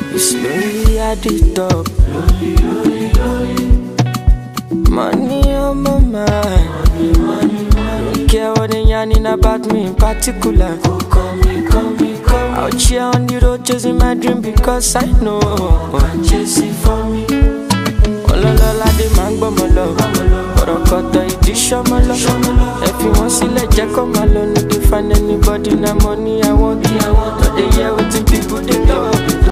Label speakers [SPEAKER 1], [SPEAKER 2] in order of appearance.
[SPEAKER 1] It's lonely at the top. Money on my mind. Don't care what they yarning about me in particular. Out here on the road chasing my dream because I know chasing for me. Ololola de mango molo, orokoto idi shomolo. If you want see let Jack come alone, no to find anybody na money I want. But they hear what the people they talk.